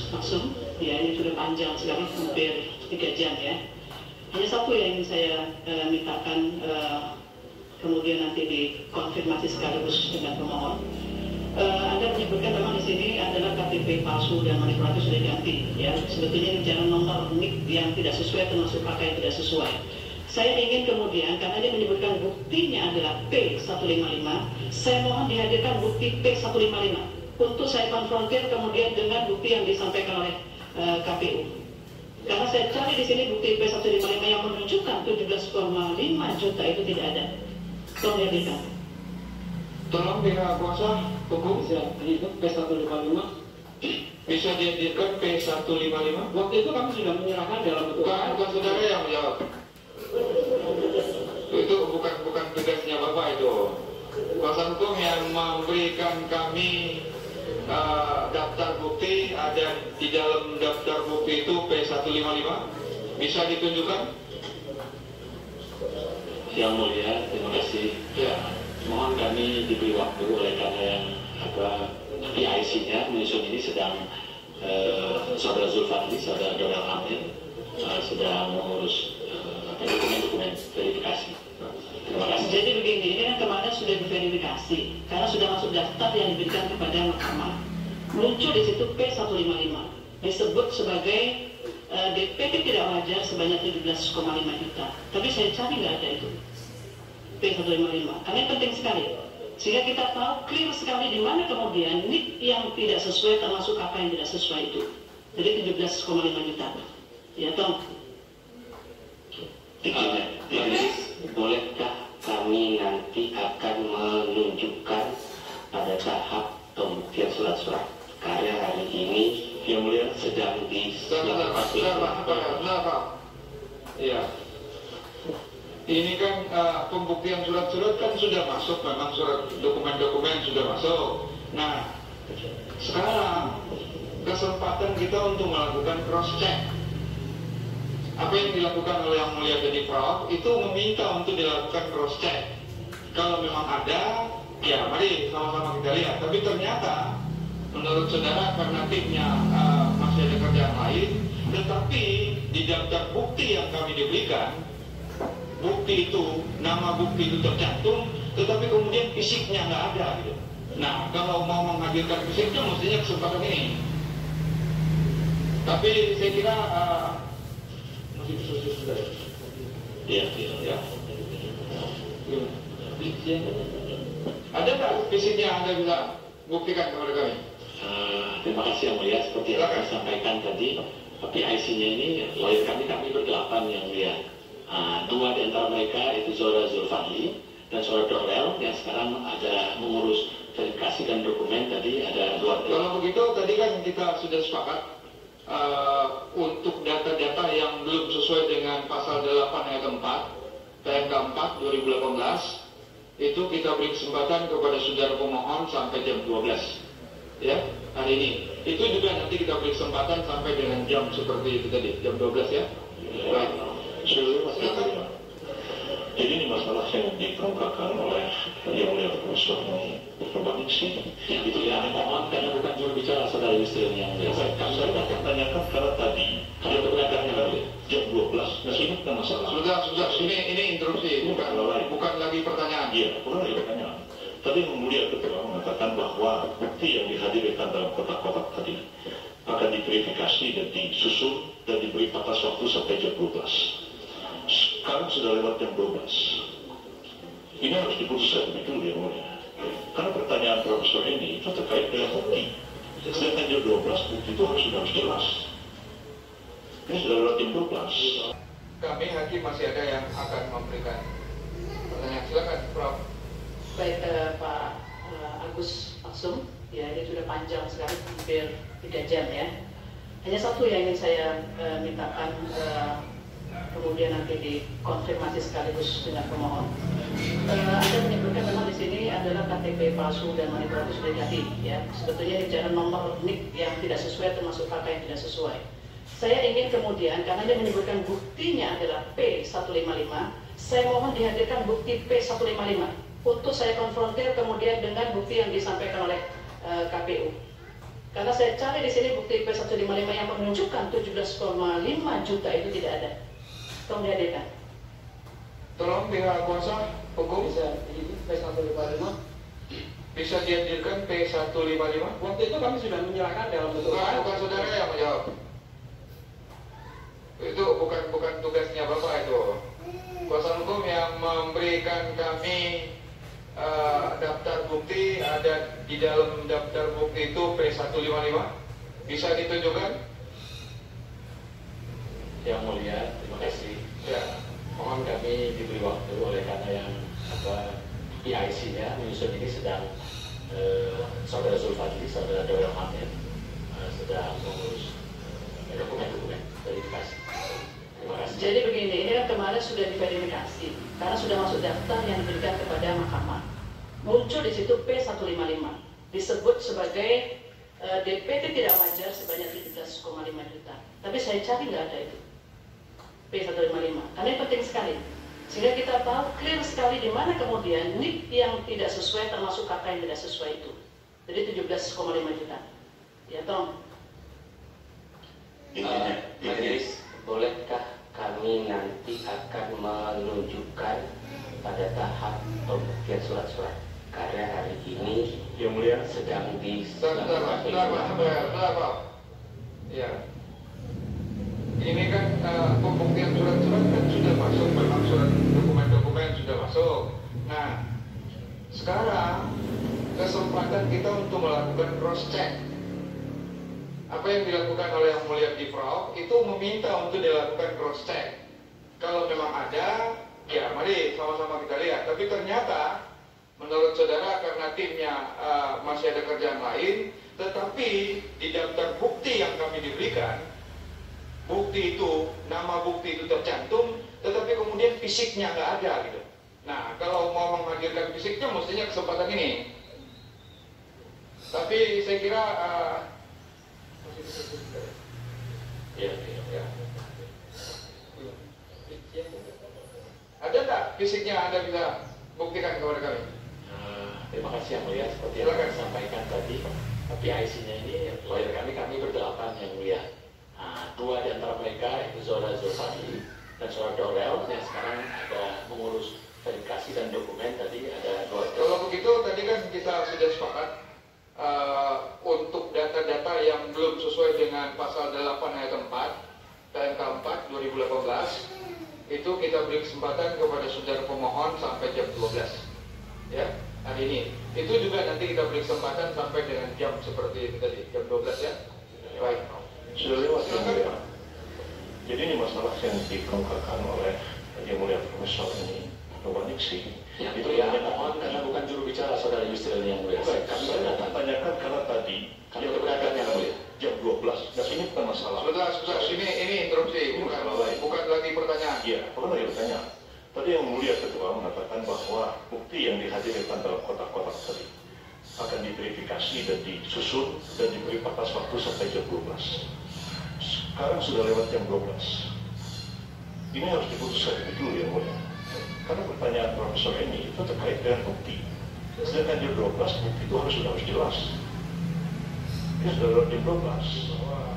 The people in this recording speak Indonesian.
Maksum, ya ini sudah panjang sekali, hampir 3 jam ya. Hanya satu yang ingin saya mintakan, kemudian nanti dikonfirmasi sekaligus dengan pemohon. Anda menyebutkan memang di sini adalah KTP palsu dan manipulatif sudah diganti, ya. Sebetulnya ini jangan nomor NIK yang tidak sesuai termasuk kakak yang tidak sesuai. Saya ingin kemudian, karena dia menyebutkan buktinya adalah P155, saya mohon dihadirkan bukti P155 untuk saya konfrontir kemudian dengan bukti yang disampaikan oleh KPU. Karena saya cari di sini bukti P155 yang menunjukkan 17,5 juta itu tidak ada. Tolong dihadirkan. Tolong pihak kuasa hukum Bisa dihitung P155. bisa dihadirkan P155. Waktu itu kami sudah menyerahkan dalam bentuk. Bukan saudara yang menjawab. Itu bukan tugasnya Bapak itu. Kuasa hukum yang memberikan kami daftar bukti, ada di dalam daftar bukti itu P155. Bisa ditunjukkan? Yang mulia, terima kasih. Ya. Mohon kami diberi waktu oleh karena yang PIC-nya menyusun ini sedang Saudara Zulfandi, Saudara Donald Hamid sedang mengurus dokumen-dokumen verifikasi. Terima kasih. Jadi begini, ini kan kemarin sudah diverifikasi karena sudah masuk daftar yang diberikan kepada mahkamah. Muncul di situ P155 disebut sebagai DPP tidak wajar sebanyak 17,5 juta. Tapi saya cari nggak ada itu P155. Karena ini penting sekali sehingga kita tahu clear sekali di mana kemudian NIK yang tidak sesuai termasuk apa yang tidak sesuai itu. Jadi 17,5 juta. Ya toh. Bolehkah kami nanti akan menunjukkan pada tahap pembuktian surat-surat karya hari ini yang mulia sedang Iya. Ini kan pembuktian surat-surat kan sudah masuk, memang surat dokumen-dokumen sudah masuk. Nah, sekarang kesempatan kita untuk melakukan cross check. Apa yang dilakukan oleh Yang Mulia Teddy Prof itu meminta untuk dilakukan cross check. Kalau memang ada, ya mari sama-sama kita lihat. Tapi ternyata menurut saudara karena timnya masih ada kerjaan lain, tetapi di daftar bukti yang kami diberikan, bukti itu, nama bukti itu tercantum, tetapi kemudian fisiknya nggak ada gitu. Nah, kalau mau menghadirkan fisiknya mestinya kesempatan ini. Tapi saya kira ya. Ada nggak fisiknya Anda bisa buktikan kepada kami? Terima kasih yang mulia. Seperti yang saya sampaikan tadi, PIC-nya ini lawyer kami berdelapan yang mulia. 2 di antara mereka itu Saudara Zulfandi dan Saudara Dorel yang sekarang ada mengurus verifikasi dan dokumen. Tadi ada 2. Kalau begitu tadi kan kita sudah sepakat untuk data-data yang belum sesuai dengan pasal 8 ayat 4 PMK 4 2018 itu kita beri kesempatan kepada saudara pemohon sampai jam 12 ya hari ini. Itu juga nanti kita beri kesempatan sampai dengan jam seperti itu tadi, jam 12 ya. Baik. Jadi ini masalah yang dikemukakan oleh Yang Mulia Profesor Berbanding sih. Itu ya, mohon karena bukan juru bicara saudara Yusril yang mulia. Saya pertanyakan karena tadi ada pengacaranya tadi jam 12. Masih ingat kan masalah? Sudah. Ini interupsi, bukan lagi pertanyaan. Iya, bukan lagi pertanyaan. Tadi Yang Mulia Ketua mengatakan bahwa bukti yang dihadirkan dalam kotak-kotak tadi akan diverifikasi dan disusun dan diberi batas waktu sampai jam 12. Sekarang sudah lewat jam 12. Ini harus diputuskan lebih dulu ya mulia. Karena pertanyaan profesor ini itu terkait dengan bukti. Sedangkan jam 12 bukti itu harus jelas. Ini sudah lewat jam 12. Kami hakim masih ada yang akan memberikan pertanyaan. Silakan Prof. Baik Pak Agus Maksum, ya ini sudah panjang sekali, hampir 3 jam ya. Hanya satu yang ingin saya mintakan, kemudian nanti dikonfirmasi sekaligus dengan pemohon. Anda menyebutkan memang di sini adalah KTP palsu dan manipulatif sudah diganti, ya. Sebetulnya ini jangan nomor NIK yang tidak sesuai termasuk kakak yang tidak sesuai. Saya ingin kemudian, karena dia menyebutkan buktinya adalah P155, saya mohon dihadirkan bukti P155 untuk saya konfrontir kemudian dengan bukti yang disampaikan oleh KPU. Karena saya cari di sini bukti P155 yang menunjukkan 17,5 juta itu tidak ada. Tolong dihadirkan. Tolong pihak kuasa hukum Bisa ini P155. bisa dihadirkan P155. Waktu itu kami sudah menyerahkan dalam bentuk Bukan saudara yang menjawab. Itu bukan tugasnya Bapak itu. Kuasa hukum yang memberikan kami daftar bukti, ada di dalam daftar bukti itu P155. Bisa ditunjukkan? Yang mulia, terima kasih. Ya. Mohon kami diberi waktu oleh karena yang PIC-nya menyusun ini sedang saudara Zulfadli, saudara Doel Hamid sedang mengurus dokumen-dokumen verifikasi. Terima kasih. Jadi begini, ini kan kemarin sudah diverifikasi karena sudah masuk daftar yang diberikan kepada mahkamah. Muncul di situ P155 disebut sebagai DPT tidak wajar sebanyak 17,5 juta. Tapi saya cari nggak ada itu P155 karena ini penting sekali sehingga kita tahu clear sekali di mana kemudian NIK yang tidak sesuai termasuk KK yang tidak sesuai itu. Jadi 17,5 juta. Ya tolong. Majelis, bolehkah kami nanti akan menunjukkan pada tahap pembuktian surat-surat karena hari ini Yang mulia, sedang Bentar, Pak. Ya. Ini kan pembuktian surat-surat kan sudah masuk, memang surat dokumen-dokumen sudah masuk. Nah, sekarang kesempatan kita untuk melakukan cross check. Apa yang dilakukan oleh Yang Mulia Prof itu meminta untuk dilakukan cross check. Kalau memang ada, ya mari sama-sama kita lihat. Tapi ternyata menurut saudara karena timnya masih ada kerjaan lain, tetapi di daftar bukti yang kami diberikan, bukti itu, nama bukti itu tercantum, tetapi kemudian fisiknya nggak ada gitu. Nah, kalau mau menghadirkan fisiknya, mestinya kesempatan ini. Tapi saya kira ya. Ada nggak fisiknya Anda bisa buktikan kepada kami? Terima kasih yang mulia, seperti yang saya sampaikan tadi, PIC-nya ini lawyer kami berdelapan yang mulia. Dua di antara mereka itu saudara Zulfadli dan saudara Dorel yang sekarang ada mengurus verifikasi dan dokumen. Tadi ada dua. Kalau begitu tadi kan kita sudah sepakat untuk data-data yang belum sesuai dengan pasal 8 ayat 4 PMK 4 2018 itu kita beri kesempatan kepada saudara pemohon sampai jam 12 ya hari ini. Itu juga nanti kita beri kesempatan sampai dengan jam seperti tadi jam 12 ya. Baik. sudah lewat yang mulia. Jadi ini masalah yang dikemukakan oleh Yang Mulia Profesor ini banyak sih. Yang Itu mulia, banyak mohon karena bukan juru bicara saudara Yusril yang mulia. Baik, Kami saya berdatang. tanyakan karena tadi Kami keberatan yang mulia. jam 12. Dan ini bukan masalah. Sebentar, ini interupsi, bukan lagi pertanyaan. Iya, bukan lagi bertanya. Tadi Yang Mulia Ketua mengatakan bahwa bukti yang dihadirkan dalam kotak-kotak tadi akan diverifikasi dan disusun dan diberi batas waktu sampai jam 12. Sekarang sudah lewat jam 12. Ini harus diputuskan dulu Yang Mulia. Karena pertanyaan Profesor ini itu terkait dengan bukti. Sedangkan jam 12 bukti itu harus jelas. Ini sudah lewat jam 12.